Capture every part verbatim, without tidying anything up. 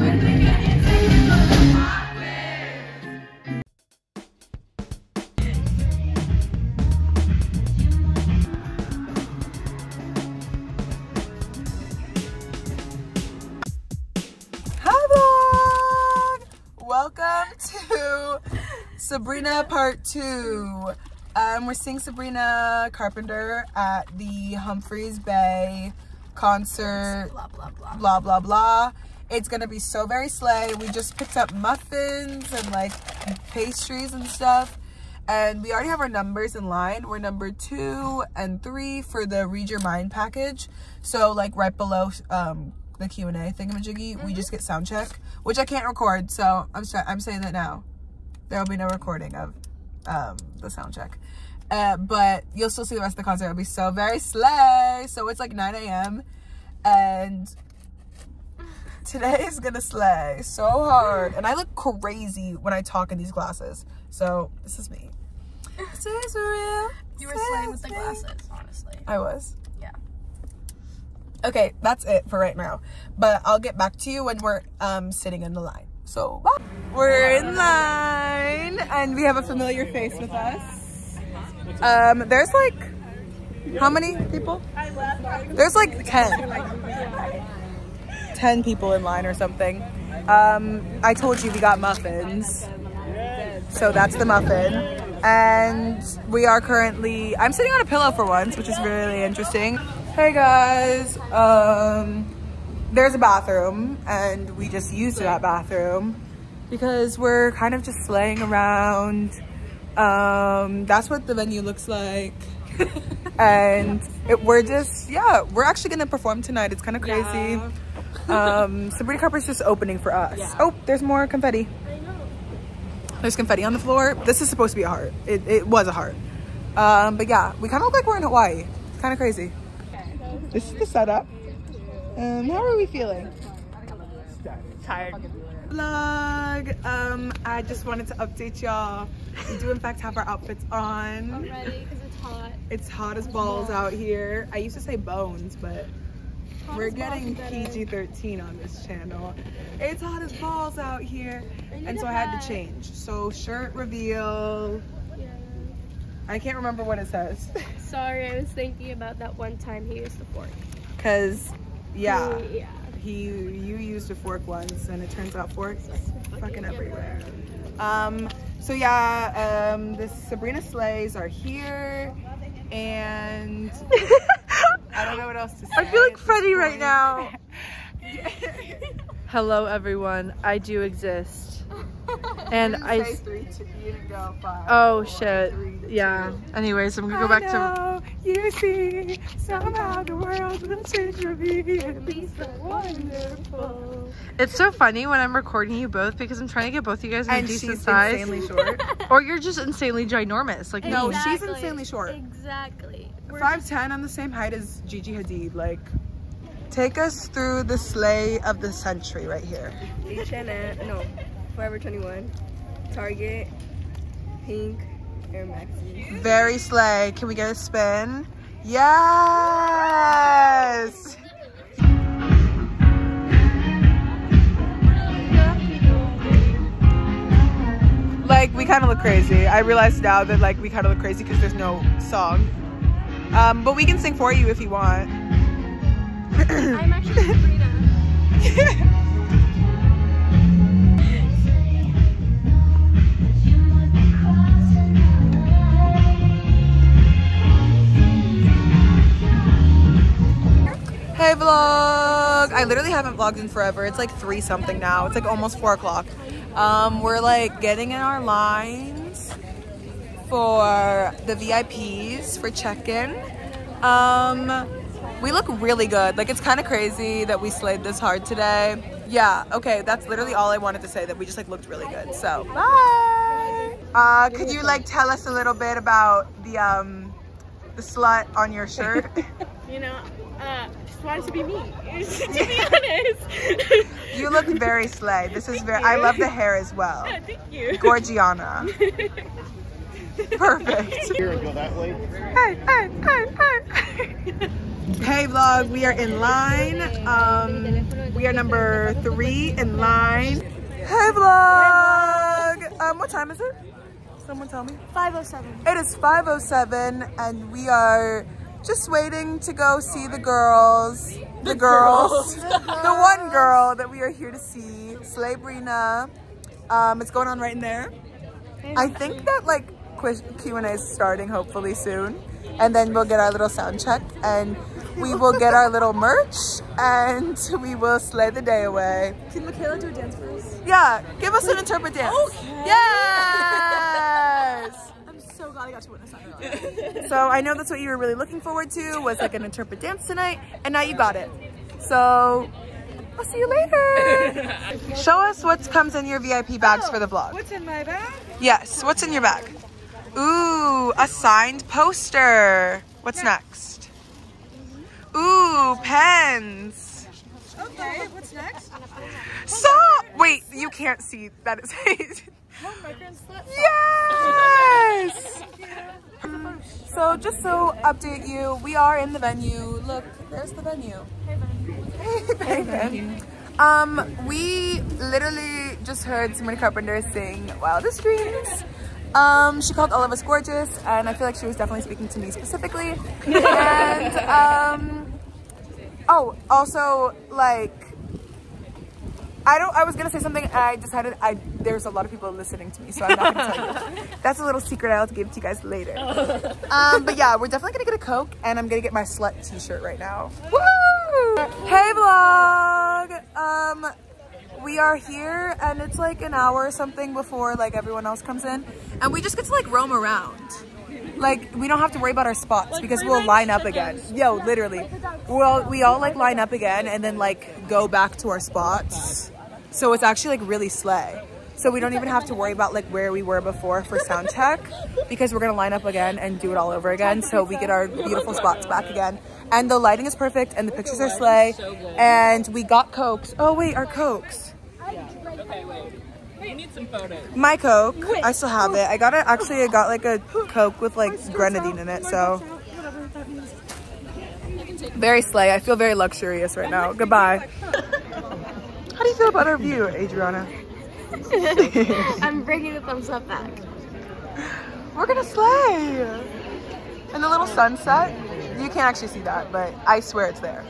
Welcome to Sabrina part two. Um, we're seeing Sabrina Carpenter at the Humphreys Bay concert. Blah, blah, blah. Blah, blah, blah. It's gonna be so very slay. We just picked up muffins and like pastries and stuff. And we already have our numbers in line. We're number two and three for the Read Your Mind package. So like right below um, the Q and A thingamajiggy, mm-hmm. we just get sound check, which I can't record, so I'm I'm saying that now. There will be no recording of um, the sound check, uh, but you'll still see the rest of the concert. It'll be so very slay. So it's like nine A M and today is gonna slay so hard, and I look crazy when I talk in these glasses. So this is me. This is real. You were slaying with the glasses, honestly. I was. Yeah. Okay, that's it for right now, but I'll get back to you when we're um sitting in the line. So bye. We're in line and we have a familiar face with us. Um there's like how many people? There's like ten ten people in line or something. um I told you we got muffins, so that's the muffin. And we are currently, I'm sitting on a pillow for once, which is really interesting. Hey guys, um, there's a bathroom and we just used that bathroom because we're kind of just slaying around. Um, that's what the venue looks like. And it, we're just, yeah, we're actually gonna perform tonight. It's kind of crazy. Yeah. Um, Sabrina Carpenter's just opening for us. Yeah. Oh, there's more confetti. There's confetti on the floor. This is supposed to be a heart. It, it was a heart. Um, but yeah, we kind of look like we're in Hawaii. It's kind of crazy. This is the setup. Um, how are we feeling? Tired. Vlog. Um, I just wanted to update y'all. We do in fact have our outfits on. I'm ready because it's hot. It's hot as balls out here. I used to say bones, but hot we're getting P G thirteen on this channel. It's hot as balls out here. And so I had to change. So shirt reveal. Yeah. I can't remember what it says. Sorry, I was thinking about that one time he used the fork. Cause yeah, yeah. he you used a fork once and it turns out forks fucking, fucking everywhere. Yeah. Um so yeah, um the Sabrina Slays are here and I don't know what else to say. I feel like Freddie right now. Hello everyone, I do exist. And I say three, two, you didn't go five, oh four, shit three, yeah two. Anyways, I'm gonna go back I know to you see somehow the world will change for me and be so wonderful. It's so funny when I'm recording you both because I'm trying to get both you guys in and a decent she's size, insanely short. or you're just insanely ginormous like no me. she's Exactly. insanely short. Exactly. five ten, I'm the same height as Gigi Hadid. Like, take us through the sleigh of the century right here. H and M, no, Forever twenty-one, Target, Pink, Air Maxi. Very sleigh. Can we get a spin? Yes! Like, we kind of look crazy. I realize now that like we kind of look crazy because there's no song. Um, but we can sing for you if you want. I'm actually Sabrina. Hey vlog! I literally haven't vlogged in forever. It's like three something now. It's like almost four o'clock. Um, we're like getting in our lines for the V I Ps for check-in. Um, we look really good. Like, it's kind of crazy that we slayed this hard today. Yeah, okay, that's literally all I wanted to say, that we just like looked really good. So, bye! Uh, could you like tell us a little bit about the, um, the slut on your shirt? You know, uh, just wanted to be me, to be honest. You look very slay. This is very, I love the hair as well. Thank you. Gorgiana. Perfect. Here and go that way. Hey, hey, hey, hey. Hey vlog, we are in line. Um, we are number three in line. Hey vlog! Um, what time is it? Someone tell me. five oh seven. It is five oh seven and we are just waiting to go see the girls. The, the girls. girls. The one girl that we are here to see, Sabrina. Um, it's going on right in there. I think that like Q and A is starting hopefully soon. And then we'll get our little sound check and we will get our little merch and we will slay the day away. Can Michaela do a dance for us? Yeah, give us an interpret dance. Okay. Yes! I'm so glad I got to witness that. So I know that's what you were really looking forward to, was like an interpret dance tonight, and now you got it. So I'll see you later. Show us what comes in your V I P bags oh, for the vlog. What's in my bag? Yes, what's in your bag? Ooh, a signed poster. What's yeah. next? Ooh, pens. Okay, what's next? So, wait, you can't see that it's Yes! So, just so update you, we are in the venue. Look, there's the venue. Hey, venue. Um, we literally just heard Sabrina Carpenter sing Wildest Dreams. Um, she called all of us gorgeous, and I feel like she was definitely speaking to me specifically. And, um, oh, also, like, I don't, I was gonna say something, and I decided I, there's a lot of people listening to me, so I'm not gonna tell you. That's a little secret I'll have to give to you guys later. Um, but yeah, we're definitely gonna get a Coke, and I'm gonna get my slut t-shirt right now. Woo! Hey vlog! Um, we are here, and it's like an hour or something before like everyone else comes in, and we just get to like roam around. Like, we don't have to worry about our spots because we'll line up again. Yo, literally. Well, we all like line up again and then like go back to our spots. So it's actually like really slay. So we don't even have to worry about like where we were before for sound check because we're gonna line up again and do it all over again. So we get our beautiful spots back again. And the lighting is perfect and the pictures are slay. And we got Cokes. Oh wait, our Cokes. Okay, wait. We need some photos. My Coke, I still have it. I got it, actually I got like a Coke with like grenadine in it, so. Very slay, I feel very luxurious right now. Goodbye. How do you feel about our view, Adriana? I'm bringing the thumbs up back. We're gonna slay. And the little sunset, you can't actually see that, but I swear it's there.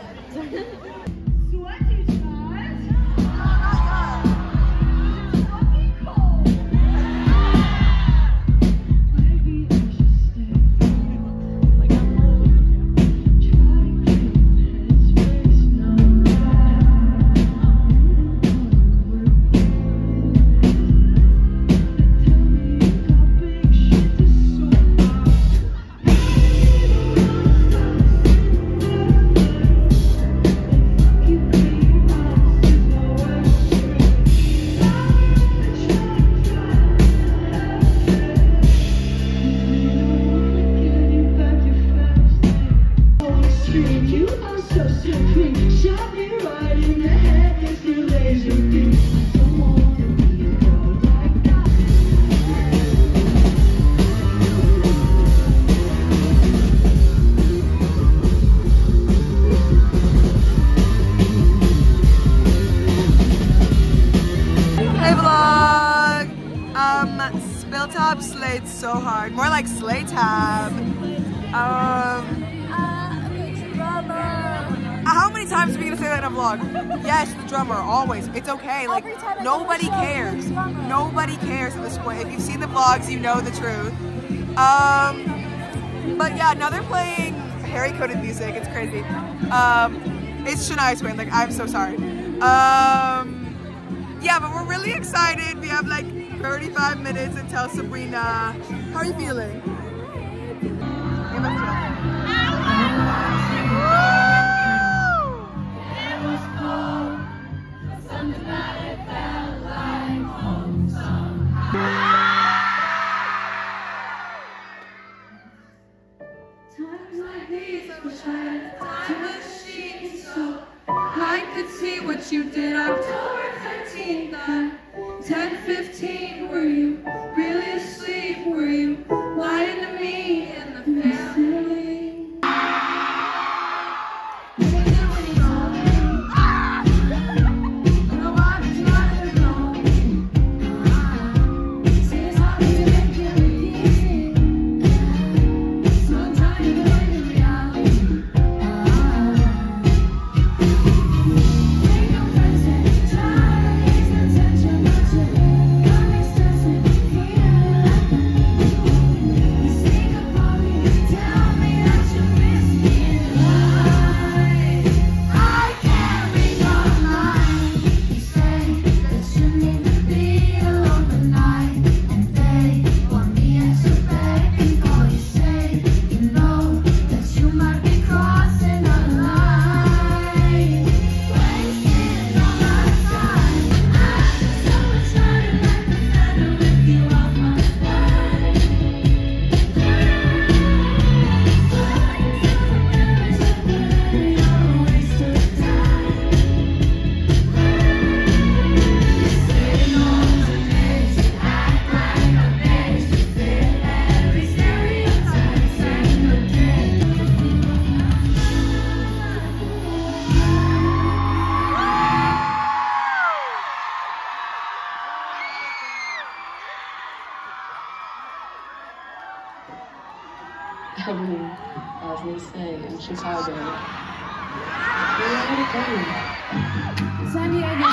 Slayed so hard, more like Slay Tab. Um, how many times are we gonna say that in a vlog? Yes, the drummer, always. It's okay. Like nobody cares. Nobody cares at this point. If you've seen the vlogs, you know the truth. Um, but yeah, now they're playing Harry-coded music. It's crazy. Um, it's Shania's twin. Like I'm so sorry. Um, yeah, but we're really excited. We have like thirty-five minutes until Sabrina. How are you feeling? Give us times like these, I could see what you did October thirteenth at ten fifteen. Were you really asleep? Were you lying to me and the family? happening, as they say in Chicago. Where would it go? San Diego.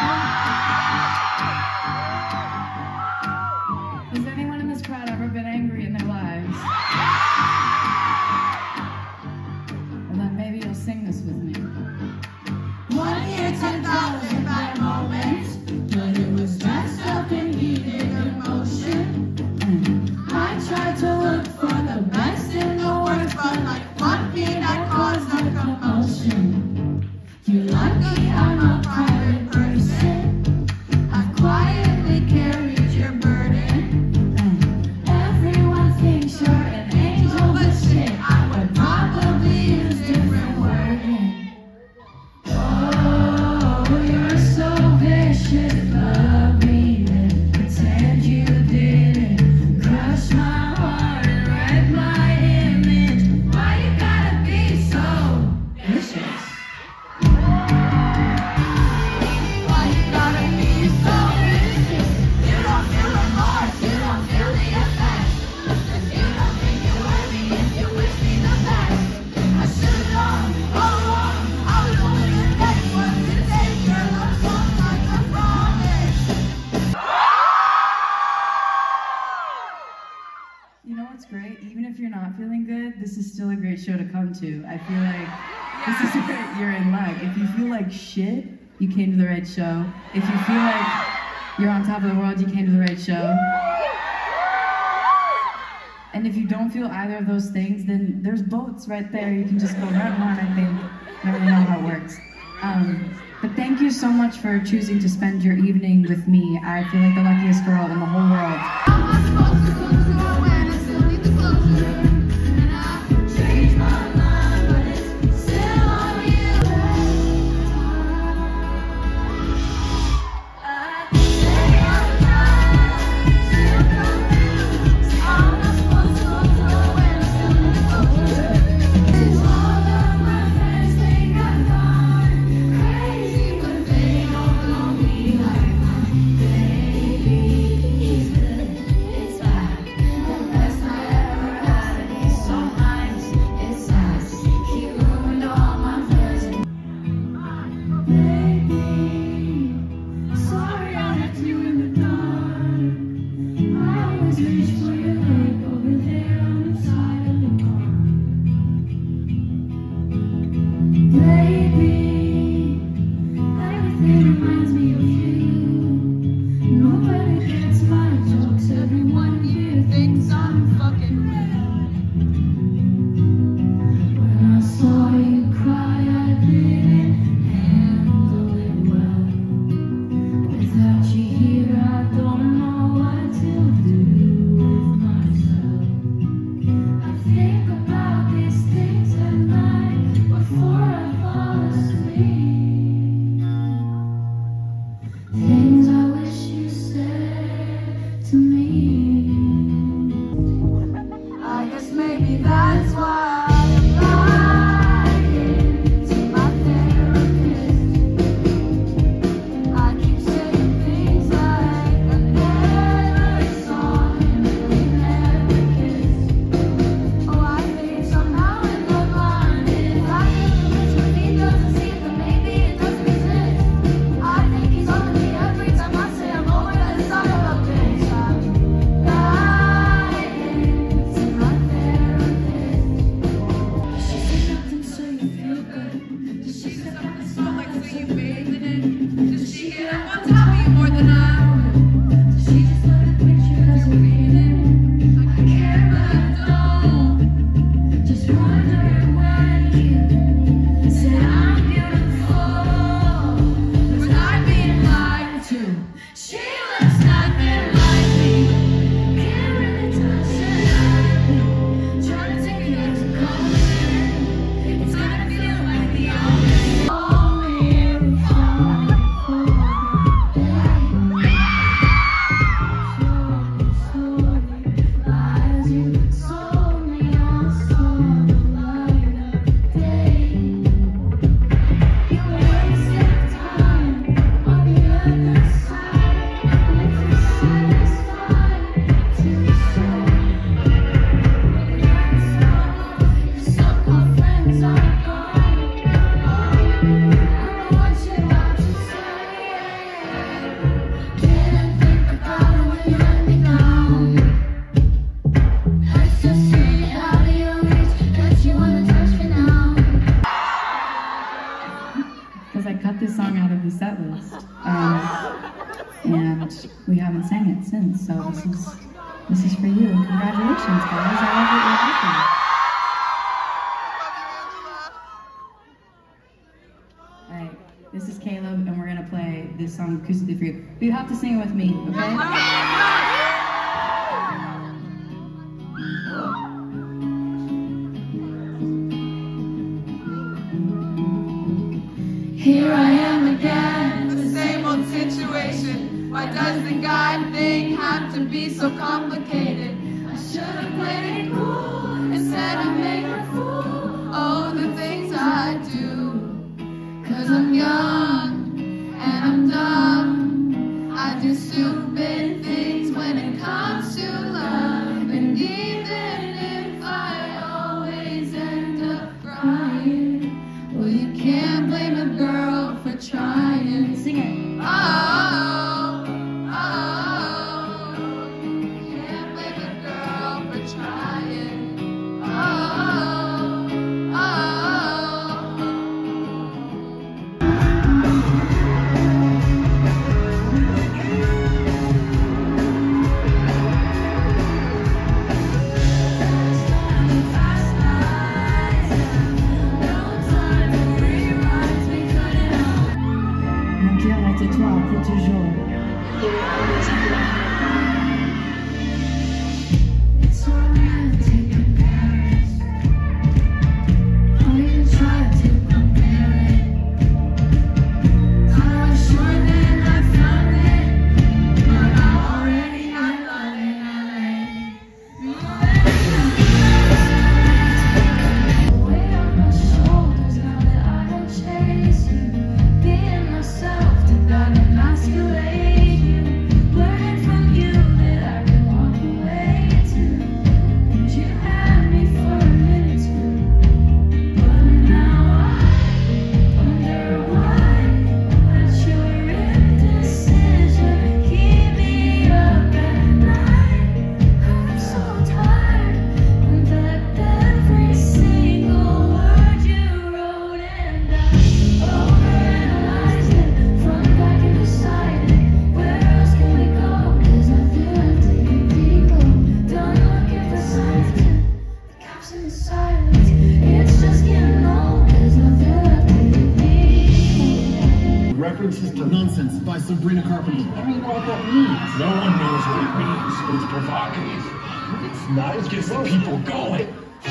Has anyone in this crowd ever been angry in their lives? Well, then maybe you'll sing this with me. One year, ten thousand bad moments, but it was dressed up in heated emotion. I tried to look for the best in the worst, but like fuck me, that caused a commotion. You're lucky I'm a private person. I quietly carried your burden. Everyone thinks you're an angel, but shit, I would probably use different wording. Oh, you're so vicious, love me then pretend you didn't. Crush my heart and wreck my image. Why you gotta be so vicious? Why you gotta be so vicious? You don't feel remorse, you don't feel the effects. You don't think you hurt me if you wish me the best. I should've known all along I was only the next one to take your love song like a promise. You know what's great? Even if you're not feeling good, this is still a great show to come to. I feel like this is where you're in luck. If you feel like shit, you came to the right show. If you feel like you're on top of the world, you came to the right show. And if you don't feel either of those things, then there's boats right there. You can just go run one, I think. I don't really know how it works. Um, but thank you so much for choosing to spend your evening with me. I feel like the luckiest girl in the whole world. and we haven't sang it since. So this is this is for you. Congratulations, guys! I love that you're happy. All right, this is Caleb, and we're gonna play this song acoustically for you. But you have to sing it with me, okay? Here I am again, the same old situation. Why does the God thing have to be so complicated? I should have played it cool, instead I made a fool. Oh, the things I do, cause I'm young and I'm dumb. I do stupid things when it comes to love. And even if I always end up crying, well, you can't blame a girl for trying. Sing it. Oh, oh, you can't blame a girl for trying. Oh, Mon cœur est à toi pour toujours. it's romantic comparison. Oh, you try to compare it. I was sure that I found it, but I already had love in L A. Weight on my shoulders now that I don't chase you. Being myself did not emasculate you. Learning from you that I can walk away too. And you had me for a minute too. But now I wonder why that your indecision keep me up at night. I'm so tired and that every single word you wrote, and I overanalyzed it, front, back, and beside it. Where else can we go? Cause I feel like digging deeper. Done looking for signs to the gaps in the silence. It's just getting old. There's nothing left to be. References to nonsense by Sabrina Carpenter. I don't even know what that means. No one knows what it means, but it's provocative. It's not. It gets the people going.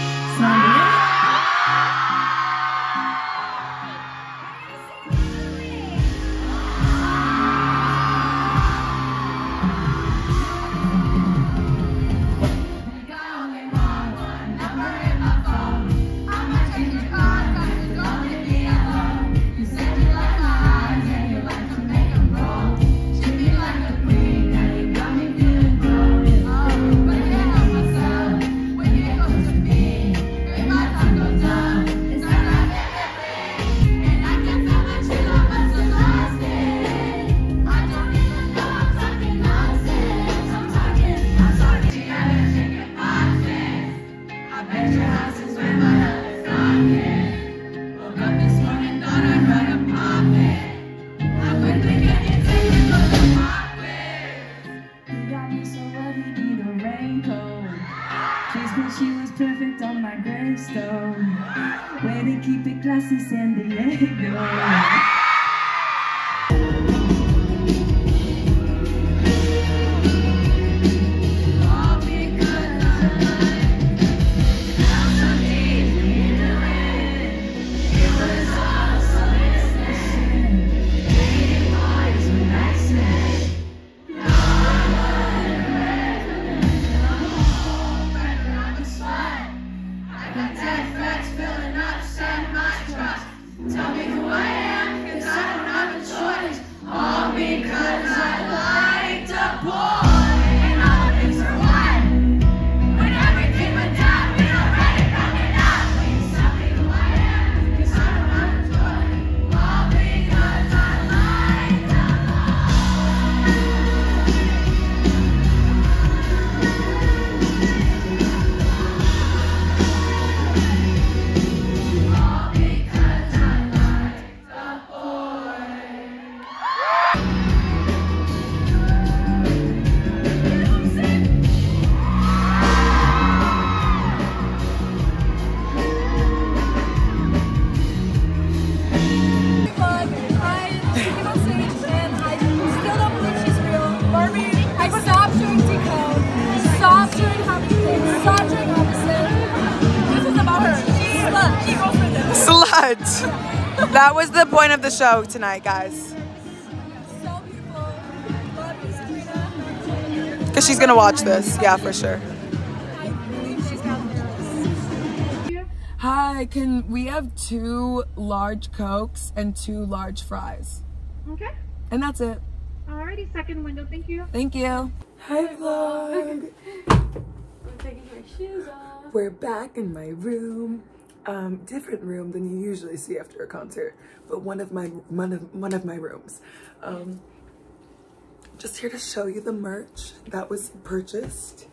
She was perfect on my gravestone. Way to keep it classy, San Diego. Tell me who I am. That was the point of the show tonight, guys. So beautiful. Love you, Sabrina. Because she's gonna watch this, yeah, for sure. I believe she's got this. Hi, can we have two large Cokes and two large fries? Okay. And that's it. Alrighty, second window. Thank you. Thank you. Hi, vlog. I'm taking my shoes off. We're back in my room. Um, different room than you usually see after a concert, but one of my one of one of my rooms. Um, just here to show you the merch that was purchased.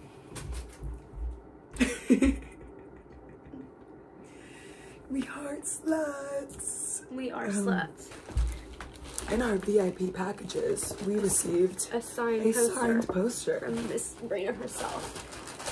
We heart sluts. We are Um, sluts. In our V I P packages, we received A signed a poster signed poster. from Miss Sabrina herself.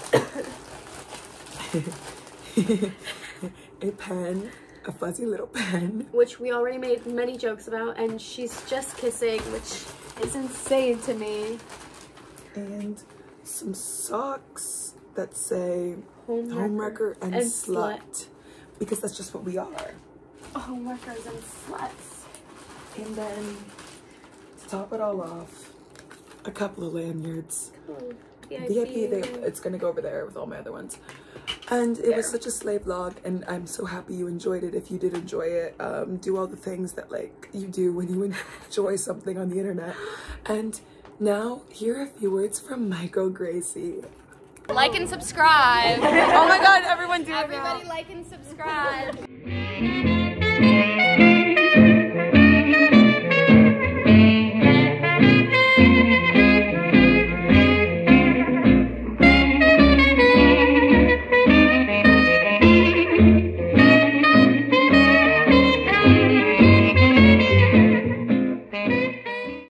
A pen, a fuzzy little pen. Which we already made many jokes about, and she's just kissing, which is insane to me. And some socks that say Homewrecker, homewrecker and, and slut. slut. Because that's just what we are. Homewreckers and sluts. And then to top it all off, a couple of lanyards. Cool. V I P, they, it's gonna go over there with all my other ones. And it was such a slay vlog, and I'm so happy you enjoyed it. If you did enjoy it, um, do all the things that like you do when you enjoy something on the internet. And now, here are a few words from Michael Gracie. Like and subscribe. Oh my god, everyone do it now. Everybody like and subscribe.